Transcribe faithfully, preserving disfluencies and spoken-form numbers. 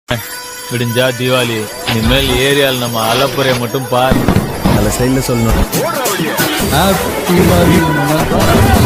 விடிஞ்சா தீபாவளி. இனிமேல் ஏரியாவில் நம்ம அலப்புறைய மட்டும் பாரு. நல்ல ஸ்டைல்ல சொல்லணும்.